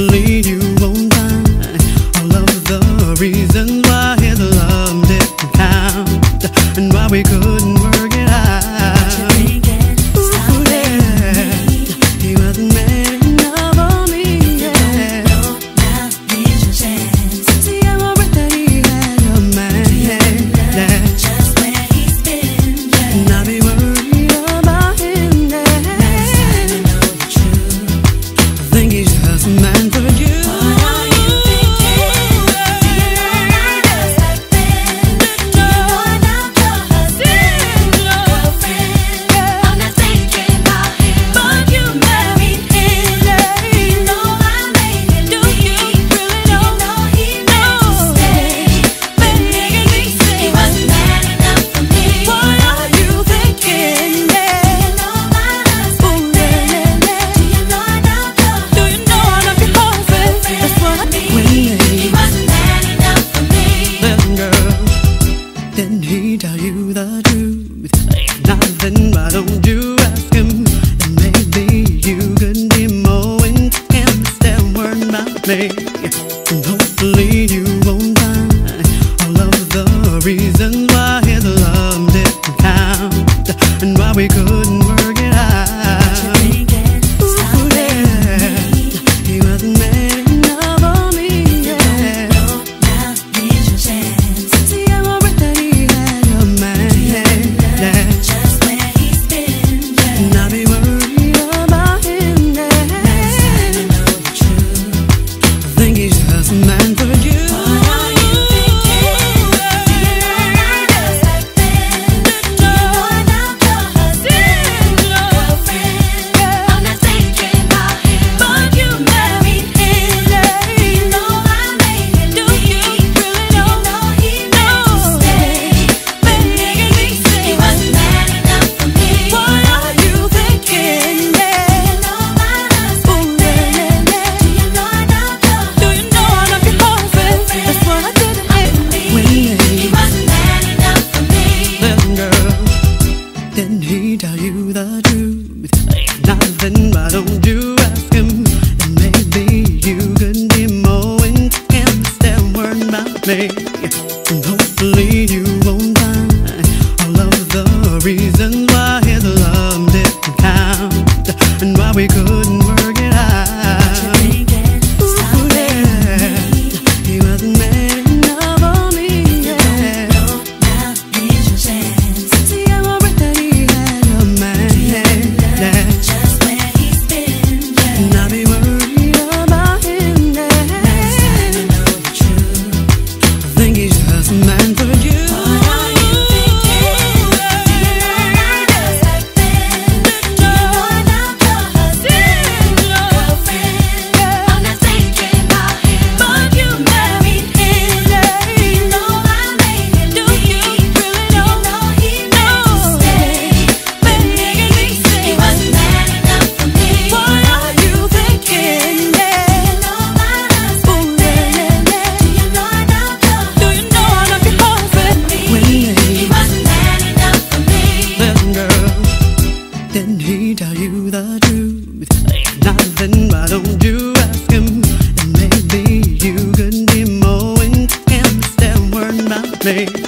hopefully you won't find all of the reasons why his love didn't count and why we couldn't work it out. Ooh, yeah. He wasn't man enough for me, yeah. Now here's your chance. See, I'm worried that he had a man, yeah. Just where he's been, yeah. And I'll be worried about him, yeah. Last time I know the truth, I think he's just a man for you. Didn't he tell you the truth? Ain't nothing, why don't you ask him? And maybe you could be more intense instead of worrying about me. And hopefully you won't find all of the reasons why his love didn't count and why we couldn't work it out. Ooh, yeah. He wasn't man enough for me, yeah. Now here's your chance. See, I'm worried that he had a man, yeah. Just where he's been, yeah. And I'll be worried about him, yeah. Last time I know the truth, I think he's just a man for you. Didn't he tell you the truth? Ain't nothing, why don't you ask him? And maybe you could be more intense instead of worrying about me. And hopefully you won't find all of the reasons why his love didn't count and why we couldn't work it out. Ooh, yeah. He wasn't man enough for me, yeah. Now here's your chance. See, I'm worried that he had a man, yeah. Just where he's been, yeah. And I'll be worried about him, yeah. Last time I know the truth, I think he's just a man for you. Didn't he tell you the truth? Ain't nothing, why don't you ask him? And maybe you could be more intense instead of worrying about me.